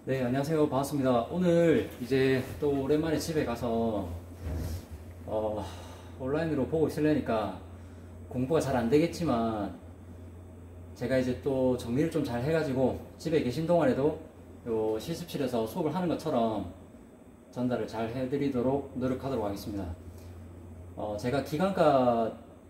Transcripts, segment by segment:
네, 안녕하세요. 반갑습니다. 오늘 이제 또 오랜만에 집에 가서 온라인으로 보고 있으려니까 공부가 잘 안 되겠지만 제가 이제 또 정리를 좀 잘 해가지고 집에 계신 동안에도 요 실습실에서 수업을 하는 것처럼 전달을 잘 해드리도록 노력하도록 하겠습니다. 제가 기간과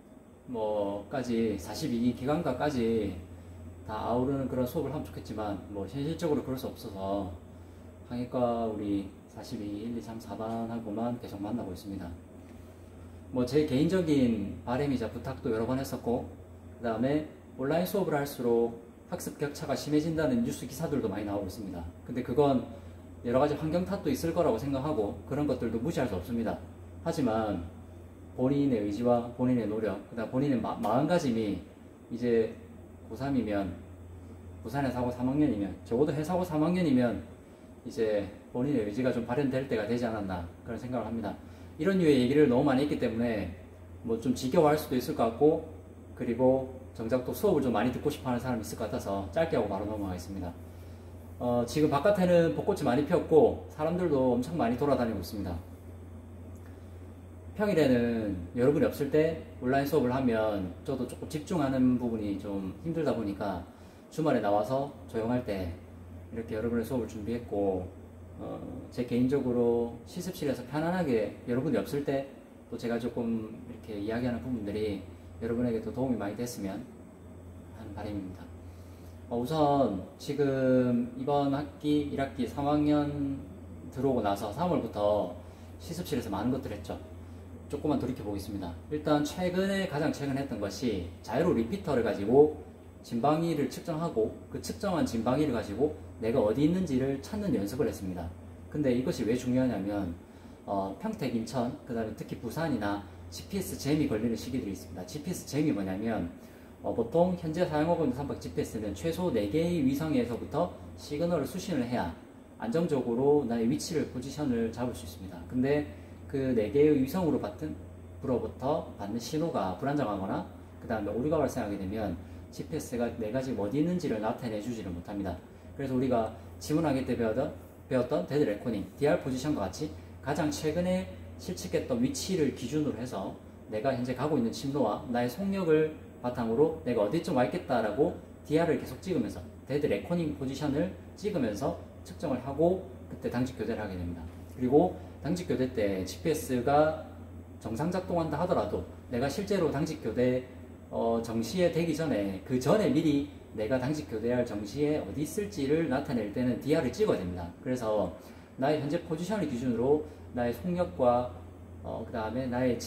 까지 42기 기간과까지 다 아우르는 그런 수업을 하면 좋겠지만 현실적으로 그럴 수 없어서 항해과 우리 42, 1, 2, 3, 4반하고만 계속 만나고 있습니다. 제 개인적인 바람이자 부탁도 여러 번 했었고, 그 다음에 온라인 수업을 할수록 학습 격차가 심해진다는 뉴스 기사들도 많이 나오고 있습니다. 근데 그건 여러 가지 환경 탓도 있을 거라고 생각하고 그런 것들도 무시할 수 없습니다. 하지만 본인의 의지와 본인의 노력, 그다음 본인의 마음가짐이 이제 고3이면 부산에서 하고 3학년이면 적어도 해사고 3학년이면 이제 본인의 의지가 좀 발현될 때가 되지 않았나 그런 생각을 합니다. 이런 류의 얘기를 너무 많이 했기 때문에 좀 지겨워할 수도 있을 것 같고, 그리고 정작 또 수업을 좀 많이 듣고 싶어하는 사람이 있을 것 같아서 짧게 하고 바로 넘어가겠습니다. 지금 바깥에는 벚꽃이 많이 피었고 사람들도 엄청 많이 돌아다니고 있습니다. 평일에는 여러분이 없을 때 온라인 수업을 하면 저도 조금 집중하는 부분이 좀 힘들다 보니까 주말에 나와서 조용할 때 이렇게 여러분의 수업을 준비했고, 제 개인적으로 실습실에서 편안하게 여러분이 없을 때 또 제가 조금 이렇게 이야기하는 부분들이 여러분에게 도 도움이 많이 됐으면 하는 바람입니다. 우선 지금 이번 학기 1학기 3학년 들어오고 나서 3월부터 실습실에서 많은 것들을 했죠. 조금만 돌이켜 보겠습니다. 일단 가장 최근에 했던 것이 자이로 리피터를 가지고 진방위를 측정하고 그 측정한 진방위를 가지고 내가 어디 있는지를 찾는 연습을 했습니다. 근데 이것이 왜 중요하냐면 평택, 인천, 그 다음에 특히 부산이나 GPS 잼이 걸리는 시기들이 있습니다. GPS 잼이 뭐냐면 보통 현재 사용하고 있는 선박 GPS는 최소 4개의 위성에서부터 시그널을 수신을 해야 안정적으로 나의 위치를 포지션을 잡을 수 있습니다. 근데 그 4개의 위성으로부터 받는 신호가 불안정하거나 그 다음에 오류가 발생하게 되면 GPS가 내가 지금 어디 있는지를 나타내 주지를 못합니다. 그래서 우리가 지문학회 때 배웠던 데드 레코닝, DR 포지션과 같이 가장 최근에 실측했던 위치를 기준으로 해서 내가 현재 가고 있는 침로와 나의 속력을 바탕으로 내가 어디쯤 와 있겠다라고 DR을 계속 찍으면서 데드 레코닝 포지션을 찍으면서 측정을 하고 그때 당직 교대를 하게 됩니다. 그리고 당직 교대 때 GPS가 정상 작동한다 하더라도 내가 실제로 당직 교대 정시에 되기 전에 그 전에 미리 내가 당직 교대할 정시에 어디 있을지를 나타낼 때는 DR을 찍어야 됩니다. 그래서 나의 현재 포지션을 기준으로 나의 속력과 그 다음에 나의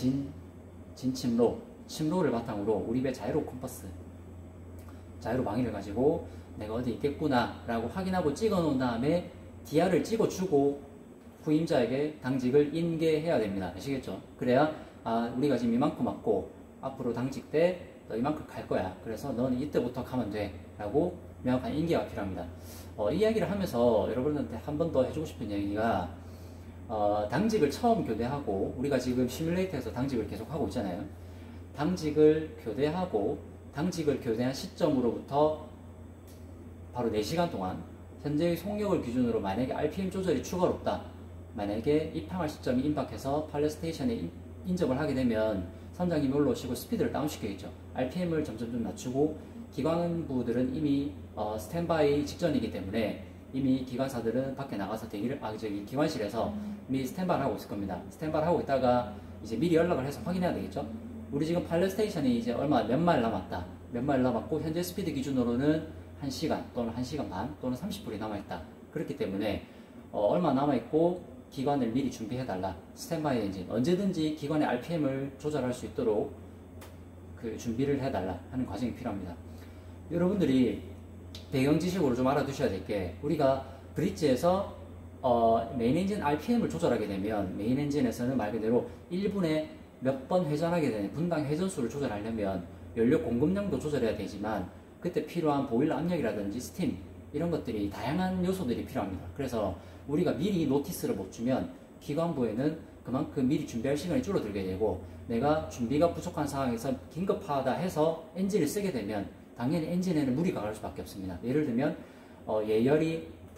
침로를 바탕으로 우리 배 자이로 컴퍼스, 자이로 방위를 가지고 내가 어디 있겠구나 라고 확인하고 찍어 놓은 다음에 DR을 찍어주고 후임자에게 당직을 인계해야 됩니다. 아시겠죠? 그래야 우리가 지금 이만큼 왔고 앞으로 당직 때 너 이만큼 갈 거야. 그래서 너는 이때부터 가면 돼 라고 명확한 인계가 필요합니다. 이 이야기를 하면서 여러분한테 한 번 더 해주고 싶은 얘기가 당직을 처음 교대하고 우리가 지금 시뮬레이터에서 당직을 계속 하고 있잖아요. 당직을 교대한 시점으로부터 바로 4시간 동안 현재의 속력을 기준으로 만약에 RPM 조절이 추가롭다, 만약에 입항할 시점이 임박해서 팔렛 스테이션에 인접을 하게 되면 선장님이 올라오시고 스피드를 다운시켜야죠. RPM을 점점 낮추고 기관부들은 이미 스탠바이 직전이기 때문에 이미 기관사들은 밖에 나가서 기관실에서 미리 스탠바를 하고 있을 겁니다. 스탠바를 하고 있다가 이제 미리 연락을 해서 확인해야 되겠죠. 우리 지금 팔렛 스테이션이 이제 몇 마일 남았고 현재 스피드 기준으로는 1시간 또는 1시간 반 또는 30분이 남아있다. 그렇기 때문에 얼마 남아있고 기관을 미리 준비해달라. 스탠바이 엔진 언제든지 기관의 RPM을 조절할 수 있도록 그 준비를 해달라 하는 과정이 필요합니다. 여러분들이 배경 지식으로 좀 알아두셔야 될 게, 우리가 브릿지에서 메인 엔진 RPM을 조절하게 되면 메인 엔진에서는 말 그대로 1분에 몇 번 회전하게 되는 분당 회전수를 조절하려면 연료 공급량도 조절해야 되지만 그때 필요한 보일러 압력이라든지 스팀 이런 것들이 다양한 요소들이 필요합니다. 그래서 우리가 미리 노티스를 못 주면 기관부에는 그만큼 미리 준비할 시간이 줄어들게 되고, 내가 준비가 부족한 상황에서 긴급하다 해서 엔진을 쓰게 되면 당연히 엔진에는 무리가 갈 수밖에 없습니다. 예를 들면 예열이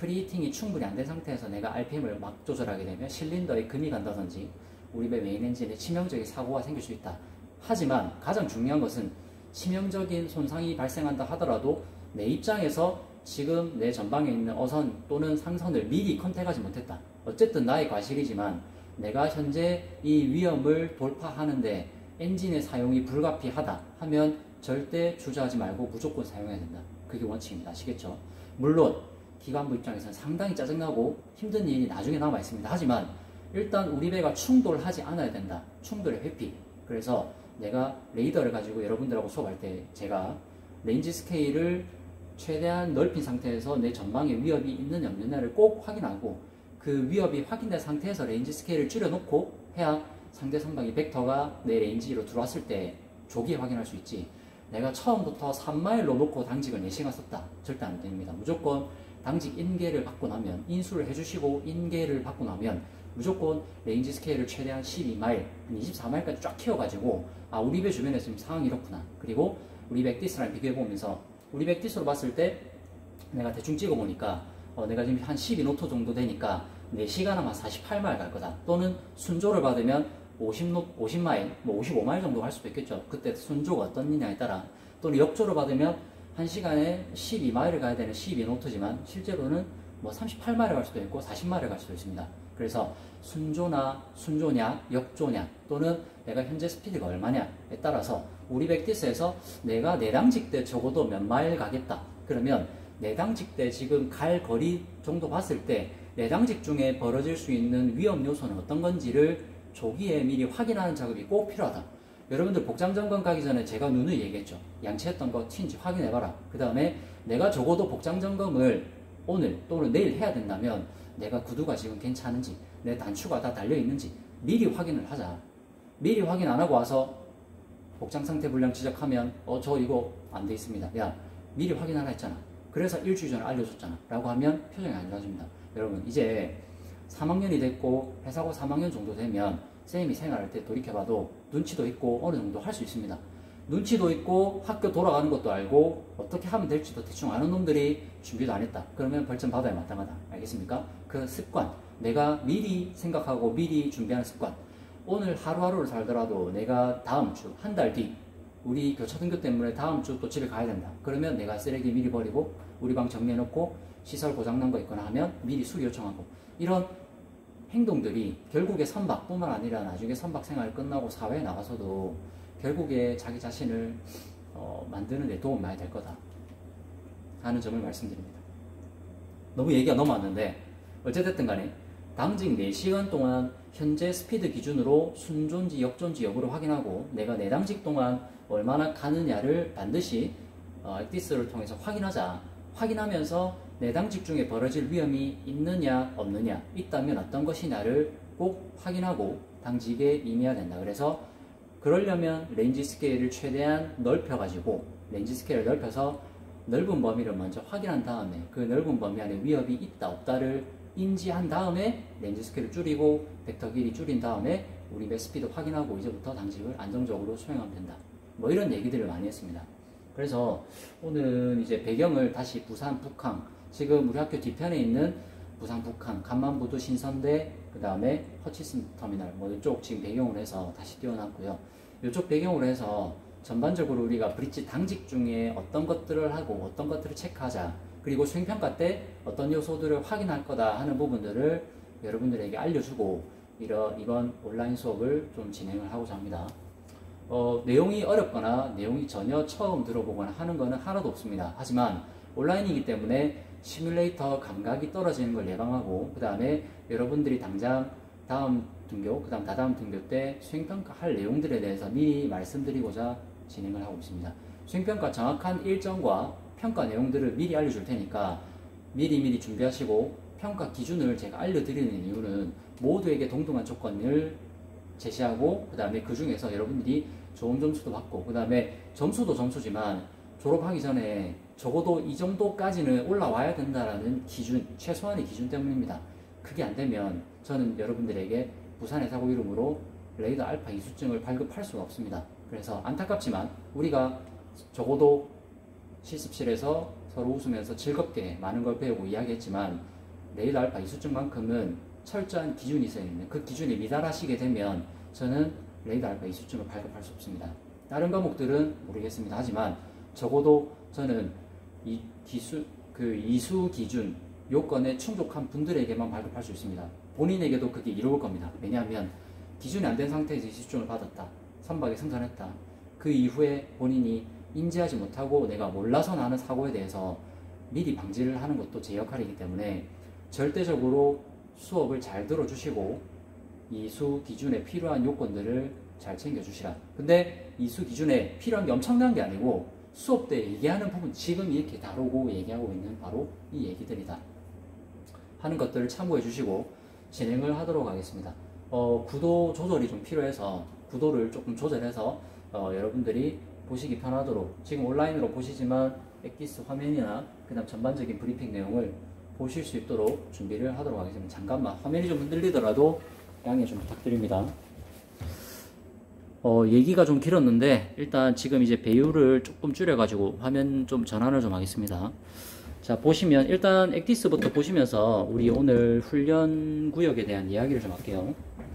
프리히팅이 충분히 안 된 상태에서 내가 RPM을 막 조절하게 되면 실린더에 금이 간다든지 우리 배 메인 엔진에 치명적인 사고가 생길 수 있다. 하지만 가장 중요한 것은 치명적인 손상이 발생한다 하더라도 내 입장에서 지금 내 전방에 있는 어선 또는 상선을 미리 컨택하지 못했다. 어쨌든 나의 과실이지만 내가 현재 이 위험을 돌파하는데 엔진의 사용이 불가피하다 하면 절대 주저하지 말고 무조건 사용해야 된다. 그게 원칙입니다. 아시겠죠? 물론 기관부 입장에서는 상당히 짜증나고 힘든 일이 나중에 남아 있습니다. 하지만 일단 우리 배가 충돌하지 않아야 된다. 충돌의 회피. 그래서 내가 레이더를 가지고 여러분들하고 수업할 때 제가 레인지 스케일을 최대한 넓힌 상태에서 내 전방에 위협이 있느냐 없느냐를 꼭 확인하고 그 위협이 확인된 상태에서 레인지 스케일을 줄여놓고 해야 상대 선박이 벡터가 내 레인지로 들어왔을 때 조기에 확인할 수 있지. 내가 처음부터 3마일로 놓고 당직을 4시간 썼다. 절대 안 됩니다. 무조건 당직 인계를 받고 나면 인수를 해주시고 인계를 받고 나면 무조건 레인지 스케일을 최대한 12마일, 24마일까지 쫙 키워가지고 아 우리 배 주변에 지금 상황이 이렇구나. 그리고 우리 배 디스랑 비교해보면서 우리 배 디스로 봤을 때 내가 대충 찍어보니까 내가 지금 한 12노트 정도 되니까 4시간 아마 48마일 갈 거다. 또는 순조를 받으면 50마일, 뭐 55마일 정도 갈 수도 있겠죠. 그때 순조가 어떻느냐에 따라. 또는 역조를 받으면 1시간에 12마일을 가야 되는 12노트지만 실제로는 뭐 38마일을 갈 수도 있고 40마일을 갈 수도 있습니다. 그래서 순조냐, 역조냐, 또는 내가 현재 스피드가 얼마냐에 따라서 우리 백디스에서 내가 내당직 때 적어도 몇 마일 가겠다. 그러면 내당직 때 지금 갈 거리 정도 봤을 때 내당직 중에 벌어질 수 있는 위험 요소는 어떤 건지를 조기에 미리 확인하는 작업이 꼭 필요하다. 여러분들 복장 점검 가기 전에 제가 누누이 얘기했죠. 양치했던 거 튄지 확인해봐라. 그 다음에 내가 적어도 복장 점검을 오늘 또는 내일 해야 된다면 내가 구두가 지금 괜찮은지 내 단추가 다 달려있는지 미리 확인을 하자. 미리 확인 안 하고 와서 복장 상태 불량 지적하면 저 이거 안 돼 있습니다. 야 미리 확인하라 했잖아. 그래서 일주일 전에 알려줬잖아 라고 하면 표정이 안 좋아집니다. 여러분 이제 3학년이 됐고 회사고 3학년 정도 되면 쌤이 생활할 때 돌이켜봐도 눈치도 있고 어느 정도 할 수 있습니다. 눈치도 있고 학교 돌아가는 것도 알고 어떻게 하면 될지도 대충 아는 놈들이 준비도 안 했다. 그러면 벌점 받아야 마땅하다. 알겠습니까? 그 습관, 내가 미리 생각하고 미리 준비하는 습관. 오늘 하루하루를 살더라도 내가 다음 주, 한 달 뒤 우리 교차 등교 때문에 다음 주 또 집에 가야 된다. 그러면 내가 쓰레기 미리 버리고 우리 방 정리해놓고 시설 고장난 거 있거나 하면 미리 수리 요청하고 이런 행동들이 결국에 선박뿐만 아니라 나중에 선박 생활 끝나고 사회에 나가서도 결국에 자기 자신을 만드는 데 도움이 많이 될 거다 하는 점을 말씀드립니다. 너무 얘기가 넘어왔는데 어쨌든 간에 당직 4시간 동안 현재 스피드 기준으로 순조인지 역조인지 여부를 확인하고 내가 내당직 동안 얼마나 가느냐를 반드시 액디스를 통해서 확인하자. 확인하면서 내당직 중에 벌어질 위험이 있느냐 없느냐 있다면 어떤 것이냐를 꼭 확인하고 당직에 임해야 된다. 그래서 그러려면 레인지 스케일을 최대한 넓혀가지고 레인지 스케일을 넓혀서 넓은 범위를 먼저 확인한 다음에 그 넓은 범위 안에 위협이 있다 없다를 인지한 다음에 레인지 스케일을 줄이고 벡터 길이 줄인 다음에 우리 배 스피드 확인하고 이제부터 당직을 안정적으로 수행하면 된다. 뭐 이런 얘기들을 많이 했습니다. 그래서 오늘 이제 배경을 다시 부산 북항, 지금 우리 학교 뒤편에 있는 부산 북항, 간만부두 신선대, 그 다음에 허치슨 터미널, 뭐 이쪽 지금 배경으로 해서 다시 띄워놨고요. 이쪽 배경으로 해서 전반적으로 우리가 브릿지 당직 중에 어떤 것들을 하고 어떤 것들을 체크하자, 그리고 수행평가 때 어떤 요소들을 확인할 거다 하는 부분들을 여러분들에게 알려주고 이번 온라인 수업을 좀 진행을 하고자 합니다. 내용이 어렵거나 내용이 전혀 처음 들어보거나 하는 거는 하나도 없습니다. 하지만 온라인이기 때문에 시뮬레이터 감각이 떨어지는 걸 예방하고 그 다음에 여러분들이 당장 다음 등교, 그 다음 다다음 등교 때 수행평가 할 내용들에 대해서 미리 말씀드리고자 진행을 하고 있습니다. 수행평가 정확한 일정과 평가 내용들을 미리 알려줄 테니까 미리 준비하시고 평가 기준을 제가 알려드리는 이유는 모두에게 동등한 조건을 제시하고 그 다음에 그 중에서 여러분들이 좋은 점수도 받고 그 다음에 점수도 점수지만 졸업하기 전에 적어도 이 정도까지는 올라와야 된다라는 기준, 최소한의 기준 때문입니다. 그게 안 되면 저는 여러분들에게 부산해사고 이름으로 레이더 알파 이수증을 발급할 수가 없습니다. 그래서 안타깝지만 우리가 적어도 실습실에서 서로 웃으면서 즐겁게 많은 걸 배우고 이야기했지만 레이더 알파 이수증만큼은 철저한 기준이 있어야 됩니다. 그 기준에 미달하시게 되면 저는 레이더 알파 이수증을 발급할 수 없습니다. 다른 과목들은 모르겠습니다. 하지만 적어도 저는 이수 기준 요건에 충족한 분들에게만 발급할 수 있습니다. 본인에게도 그게 이루어질 겁니다. 왜냐하면 기준이 안 된 상태에서 이수증을 받았다, 선박에 승선했다, 그 이후에 본인이 인지하지 못하고 내가 몰라서 나는 사고에 대해서 미리 방지를 하는 것도 제 역할이기 때문에 절대적으로 수업을 잘 들어주시고 이수 기준에 필요한 요건들을 잘 챙겨주시라. 근데 이수 기준에 필요한 게 엄청난 게 아니고 수업 때 얘기하는 부분, 지금 이렇게 다루고 얘기하고 있는 바로 이 얘기들이다 하는 것들을 참고해 주시고 진행을 하도록 하겠습니다. 구도 조절이 좀 필요해서 구도를 조금 조절해서 여러분들이 보시기 편하도록, 지금 온라인으로 보시지만 엑기스 화면이나 그 다음 전반적인 브리핑 내용을 보실 수 있도록 준비를 하도록 하겠습니다. 잠깐만 화면이 좀 흔들리더라도 양해 좀 부탁드립니다. 얘기가 좀 길었는데 일단 지금 이제 배율을 조금 줄여가지고 화면 좀 전환을 좀 하겠습니다. 자, 보시면 일단 엑디스부터 보시면서 우리 오늘 훈련 구역에 대한 이야기를 좀 할게요.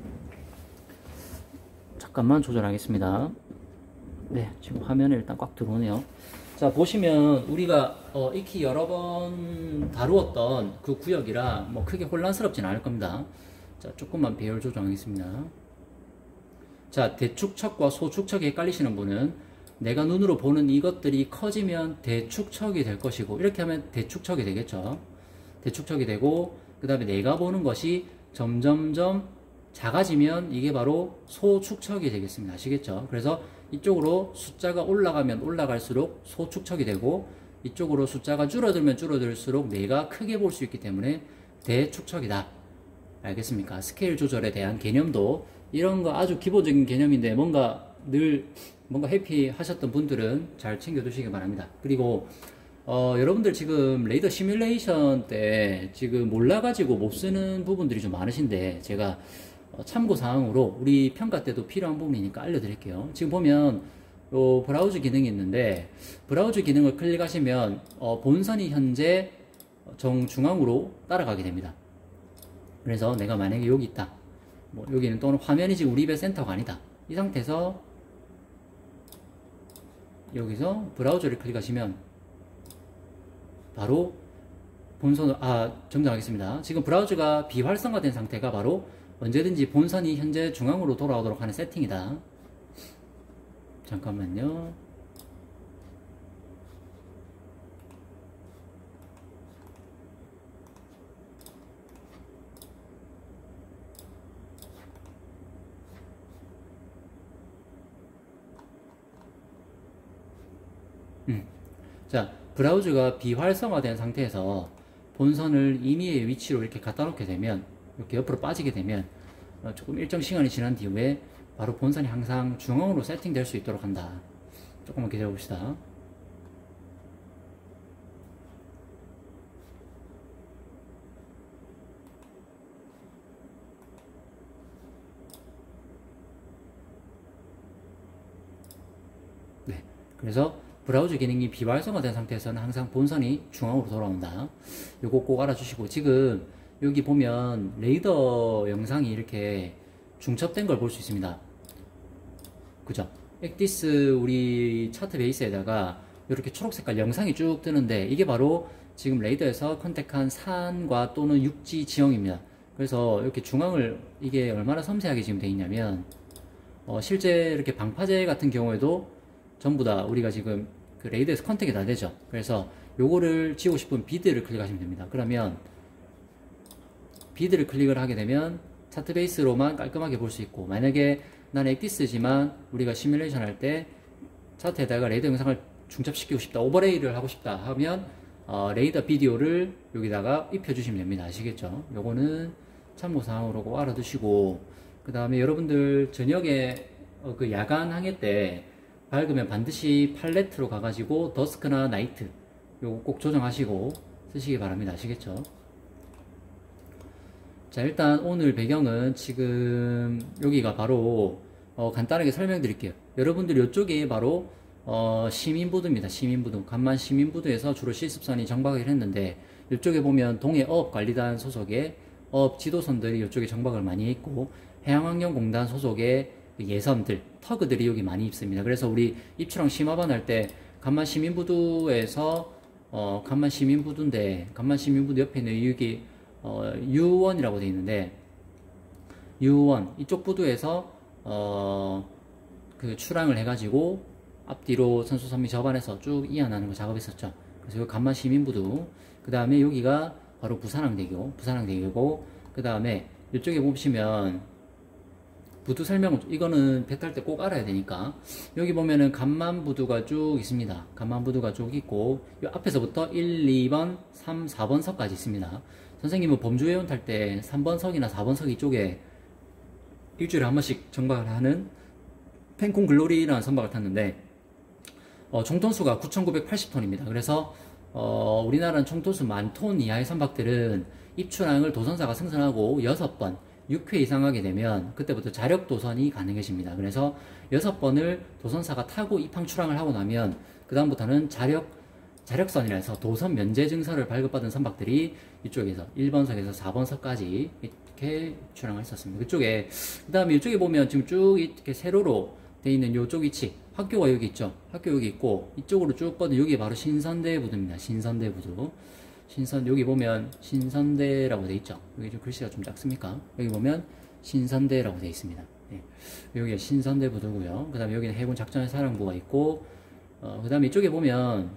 잠깐만 조절하겠습니다. 네, 지금 화면에 일단 꽉 들어오네요. 자, 보시면 우리가 익히 여러 번 다루었던 그 구역이라 뭐 크게 혼란스럽진 않을 겁니다. 자, 조금만 배열 조정하겠습니다. 자, 대축척과 소축척이 헷갈리시는 분은 내가 눈으로 보는 이것들이 커지면 대축척이 될 것이고, 이렇게 하면 대축척이 되겠죠. 대축척이 되고, 그 다음에 내가 보는 것이 점점점 작아지면 이게 바로 소축척이 되겠습니다. 아시겠죠? 그래서 이쪽으로 숫자가 올라가면 올라갈수록 소축척이 되고, 이쪽으로 숫자가 줄어들면 줄어들수록 내가 크게 볼 수 있기 때문에 대축척이다. 알겠습니까? 스케일 조절에 대한 개념도 이런 거 아주 기본적인 개념인데 뭔가 해피 하셨던 분들은 잘 챙겨두시기 바랍니다. 그리고 여러분들 지금 레이더 시뮬레이션 때 지금 몰라가지고 못 쓰는 부분들이 좀 많으신데 제가 참고사항으로 우리 평가 때도 필요한 부분이니까 알려드릴게요. 지금 보면 브라우저 기능이 있는데 브라우저 기능을 클릭하시면 본선이 현재 정중앙으로 따라가게 됩니다. 그래서 내가 만약에 여기 있다, 뭐 여기는 또는 화면이 지금 우리 입의 센터가 아니다, 이 상태에서 여기서 브라우저를 클릭하시면 바로 본선을 정정하겠습니다. 지금 브라우저가 비활성화된 상태가 바로 언제든지 본선이 현재 중앙으로 돌아오도록 하는 세팅이다. 잠깐만요. 자, 브라우저가 비활성화된 상태에서 본선을 임의의 위치로 이렇게 갖다 놓게 되면, 이렇게 옆으로 빠지게 되면 조금 일정 시간이 지난 뒤에 바로 본선이 항상 중앙으로 세팅될 수 있도록 한다. 조금만 기다려 봅시다. 네, 그래서 브라우저 기능이 비활성화된 상태에서는 항상 본선이 중앙으로 돌아온다. 요거 꼭 알아주시고, 지금 여기 보면 레이더 영상이 이렇게 중첩된 걸 볼 수 있습니다. 그죠? 엑디스 우리 차트 베이스에다가 이렇게 초록색깔 영상이 쭉 뜨는데 이게 바로 지금 레이더에서 컨택한 산과 또는 육지 지형입니다. 그래서 이렇게 중앙을, 이게 얼마나 섬세하게 지금 되어 있냐면 실제 이렇게 방파제 같은 경우에도 전부 다 우리가 지금 그 레이더에서 컨택이 다 되죠. 그래서 요거를 지우고 싶은 비드를 클릭하시면 됩니다. 그러면 비드를 클릭을 하게 되면 차트 베이스로만 깔끔하게 볼 수 있고, 만약에 난 엑디스지만 우리가 시뮬레이션 할 때 차트에다가 레이더 영상을 중첩시키고 싶다, 오버레이를 하고 싶다 하면 레이더 비디오를 여기다가 입혀주시면 됩니다. 아시겠죠? 요거는 참고사항으로 꼭 알아두시고, 그 다음에 여러분들 저녁에 그 야간 항해 때 밝으면 반드시 팔레트로 가가지고 더스크나 나이트 요거 꼭 조정하시고 쓰시기 바랍니다. 아시겠죠? 자, 일단 오늘 배경은 지금 여기가 바로 간단하게 설명드릴게요. 여러분들 이쪽이 바로 시민부두입니다. 시민부두. 간만 시민부두에서 주로 실습선이 정박을 했는데 이쪽에 보면 동해어업관리단 소속의 어업 지도선들이 이쪽에 정박을 많이 했고, 해양환경공단 소속의 예선들, 터그들이 여기 많이 있습니다. 그래서 우리 입추랑 심화반 할 때 간만시민부두에서 간만시민부두인데, 간만시민부두 옆에 있는 여기 U1이라고 되어 있는데, U1 이쪽 부두에서 그 출항을 해가지고 앞뒤로 선수선미 접안해서 쭉 이완하는 거 작업했었죠. 그래서 여기 간만시민부두, 그 다음에 여기가 바로 부산항대교고, 그 다음에 이쪽에 보시면 부두 설명은, 이거는 배 탈 때 꼭 알아야 되니까, 여기 보면은 간만부두가 쭉 있습니다. 간만부두가 쭉 있고, 이 앞에서부터 1, 2번, 3, 4번 석까지 있습니다. 선생님은 범주회원 탈 때 3번 석이나 4번 석 이쪽에 일주일에 한 번씩 정박을 하는 펜콩 글로리라는 선박을 탔는데, 총톤수가 9,980톤입니다. 그래서 우리나라는 총톤수 10,000톤 이하의 선박들은 입출항을 도선사가 승선하고 6번, 6회 이상 하게 되면 그때부터 자력 도선이 가능해집니다. 그래서 6번을 도선사가 타고 입항 출항을 하고 나면 그 다음부터는 자력선이라 해서 도선 면제 증서를 발급받은 선박들이 이쪽에서 1번석에서 4번석까지 이렇게 출항을 했었습니다. 그쪽에, 그 다음에 이쪽에 보면 지금 쭉 이렇게 세로로 돼 있는 이쪽 위치, 학교가 여기 있죠. 학교 여기 있고, 이쪽으로 쭉 뻗은 여기 바로 신선대 부두입니다. 신선대 부두. 여기 보면 신선대라고 돼 있죠. 여기 좀 글씨가 좀 작습니까? 여기 보면 신선대라고 돼 있습니다. 네. 여기가 신선대 부두고요. 그 다음에 여기는 해군 작전의 사령부가 있고, 그 다음에 이쪽에 보면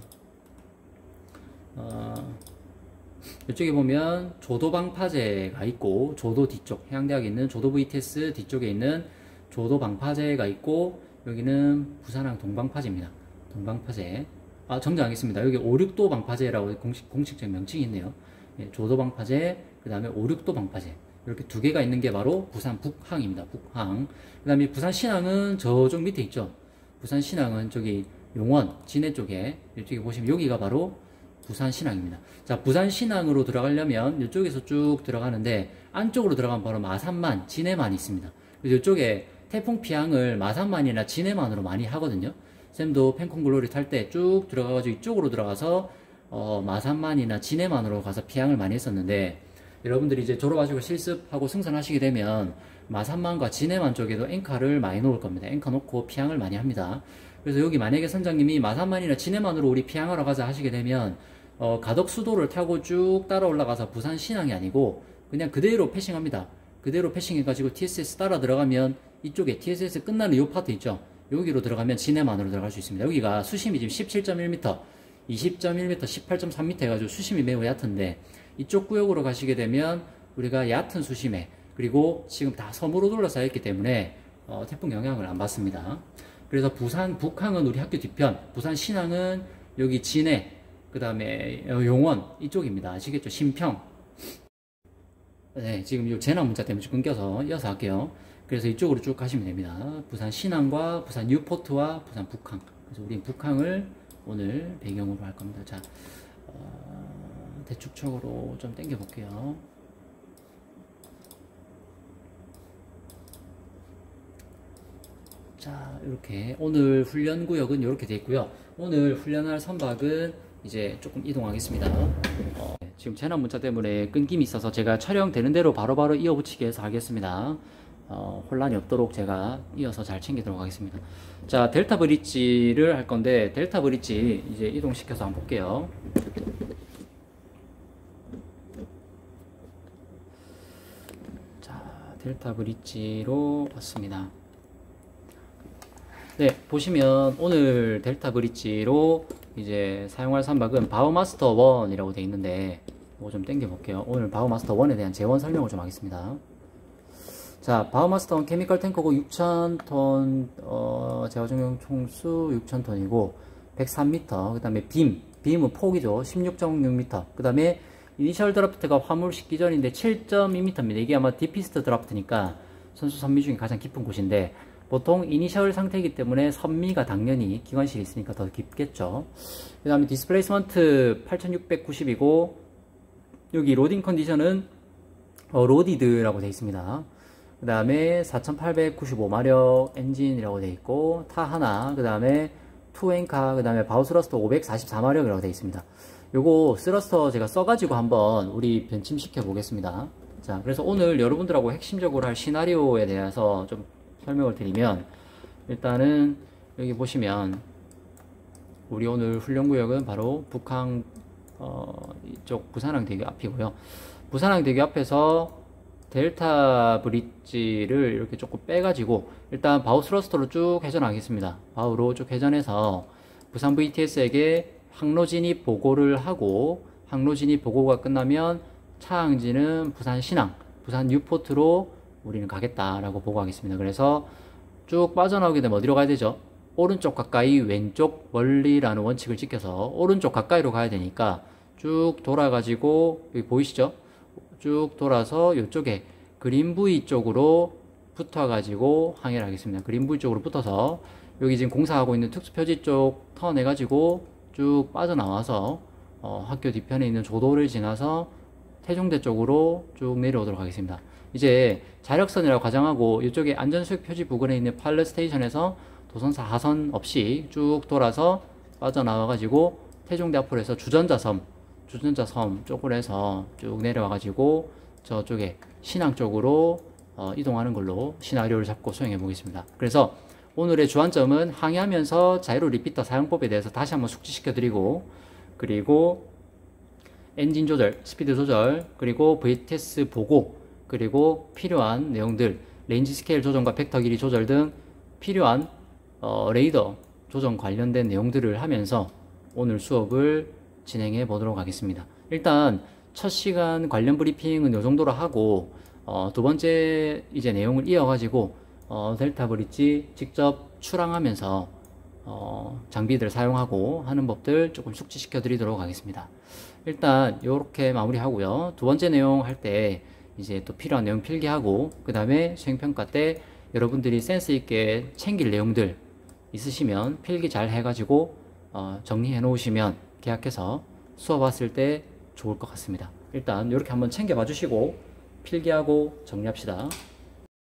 이쪽에 보면 조도방파제가 있고, 조도 뒤쪽, 해양대학에 있는 조도 VTS 뒤쪽에 있는 조도방파제가 있고, 여기는 부산항 동방파제입니다. 동방파제. 정정하겠습니다. 여기 5, 6도 방파제라고 공식적인 명칭이 있네요. 예, 조도방파제, 그 다음에 5, 6도 방파제. 이렇게 두 개가 있는 게 바로 부산 북항입니다. 북항. 그 다음에 부산 신항은 저쪽 밑에 있죠. 부산 신항은 저기 용원, 진해 쪽에, 이쪽에 보시면 여기가 바로 부산 신항입니다. 자, 부산 신항으로 들어가려면 이쪽에서 쭉 들어가는데, 안쪽으로 들어가면 바로 마산만, 진해만 있습니다. 그래서 이쪽에 태풍 피항을 마산만이나 진해만으로 많이 하거든요. 쌤도 펜콩 글로리 탈 때 쭉 들어가가지고 이쪽으로 들어가서 마산만이나 진해만으로 가서 피항을 많이 했었는데, 여러분들이 이제 졸업하시고 실습하고 승선하시게 되면 마산만과 진해만 쪽에도 앵커를 많이 놓을 겁니다. 앵커 놓고 피항을 많이 합니다. 그래서 여기 만약에 선장님이 마산만이나 진해만으로 우리 피항하러 가자 하시게 되면 가덕수도를 타고 쭉 따라 올라가서 부산 신항이 아니고 그냥 그대로 패싱합니다. 그대로 패싱해가지고 TSS 따라 들어가면 이쪽에 TSS 끝나는 요 파트 있죠. 여기로 들어가면 진해만으로 들어갈 수 있습니다. 여기가 수심이 지금 17.1m, 20.1m, 18.3m 해가지고 수심이 매우 얕은데, 이쪽 구역으로 가시게 되면 우리가 얕은 수심에, 그리고 지금 다 섬으로 둘러싸여 있기 때문에 태풍 영향을 안 받습니다. 그래서 부산 북항은 우리 학교 뒤편, 부산 신항은 여기 진해, 그 다음에 용원 이쪽입니다. 아시겠죠? 신평. 네, 지금 이 재난 문자 때문에 좀 끊겨서 이어서 할게요. 그래서 이쪽으로 쭉 가시면 됩니다. 부산 신항과 부산 뉴포트와 부산 북항. 그래서 우리 북항을 오늘 배경으로 할 겁니다. 자, 대축척으로 좀 당겨 볼게요. 자, 이렇게 오늘 훈련 구역은 이렇게 되어 있고요. 오늘 훈련할 선박은 이제 조금 이동하겠습니다. 지금 재난 문자 때문에 끊김이 있어서 제가 촬영되는 대로 바로바로 이어붙이기 해서 하겠습니다. 혼란이 없도록 제가 이어서 잘 챙기도록 하겠습니다. 자, 델타 브릿지를 할 건데, 델타 브릿지 이제 이동시켜서 한번 볼게요. 자, 델타 브릿지로 왔습니다. 네, 보시면 오늘 델타 브릿지로 이제 사용할 선박은 바우마스터 1이라고 되어 있는데, 이거 좀 당겨 볼게요. 오늘 바우마스터 1에 대한 재원 설명을 좀 하겠습니다. 자, 바우마스터 1 케미컬 탱커고 6,000톤, 제어중용 총수 6,000톤이고 103m, 그 다음에 빔은 폭이죠. 16.6m. 그 다음에 이니셜 드라프트가 화물 싣기 전인데 7.2m입니다. 이게 아마 디피스트 드라프트니까 선수 선미 중에 가장 깊은 곳인데, 보통 이니셜 상태이기 때문에 선미가 당연히 기관실이 있으니까 더 깊겠죠. 그 다음에 디스플레이스먼트 8690이고, 여기 로딩 컨디션은 로디드라고 되어 있습니다. 그 다음에 4895마력 엔진이라고 되어 있고, 타 하나, 그 다음에 투 앵카, 그 다음에 바우스러스트 544마력이라고 되어 있습니다. 요거 스러스터 제가 써가지고 한번 우리 변침시켜 보겠습니다. 자, 그래서 오늘 여러분들하고 핵심적으로 할 시나리오에 대해서 좀 설명을 드리면, 일단은 여기 보시면 우리 오늘 훈련구역은 바로 북한 이쪽 부산항대교 앞이고요. 부산항대교 앞에서 델타 브릿지를 이렇게 조금 빼가지고 일단 바우 스러스터로 쭉 회전하겠습니다. 바우로 쭉 회전해서 부산 VTS에게 항로 진입 보고를 하고, 항로 진입 보고가 끝나면 차항지는 부산 신항, 부산 뉴포트로 우리는 가겠다라고 보고하겠습니다. 그래서 쭉 빠져나오게 되면 어디로 가야 되죠? 오른쪽 가까이 왼쪽 멀리라는 원칙을 지켜서 오른쪽 가까이로 가야 되니까 쭉 돌아가지고, 여기 보이시죠? 쭉 돌아서 이쪽에 그린부이 쪽으로 붙어가지고 항해를 하겠습니다. 그린부이 쪽으로 붙어서 여기 지금 공사하고 있는 특수표지 쪽 턴해가지고 쭉 빠져나와서 학교 뒤편에 있는 조도를 지나서 태종대 쪽으로 쭉 내려오도록 하겠습니다. 이제 자력선이라고 가정하고 이쪽에 안전수역 표지 부근에 있는 파일럿 스테이션에서 도선사 하선 없이 쭉 돌아서 빠져나와가지고 태종대 앞으로 해서 주전자섬 쪽으로 해서 쭉 내려와가지고 저쪽에 신항 쪽으로 이동하는 걸로 시나리오를 잡고 수행해 보겠습니다. 그래서 오늘의 주안점은 항해하면서 자이로 리피터 사용법에 대해서 다시 한번 숙지시켜 드리고, 그리고 엔진 조절, 스피드 조절, 그리고 VTS 보고, 그리고 필요한 내용들, 레인지 스케일 조정과 벡터 길이 조절 등 필요한 레이더 조정 관련된 내용들을 하면서 오늘 수업을 진행해 보도록 하겠습니다. 일단 첫 시간 관련 브리핑은 이 정도로 하고, 두 번째 이제 내용을 이어가지고 델타 브릿지 직접 출항하면서 장비들을 사용하고 하는 법들 조금 숙지시켜 드리도록 하겠습니다. 일단 이렇게 마무리하고요. 두 번째 내용 할 때 이제 또 필요한 내용 필기하고, 그 다음에 수행평가 때 여러분들이 센스 있게 챙길 내용들 있으시면 필기 잘 해가지고 정리해 놓으시면 계약해서 수업 왔을 때 좋을 것 같습니다. 일단 이렇게 한번 챙겨봐 주시고 필기하고 정리합시다.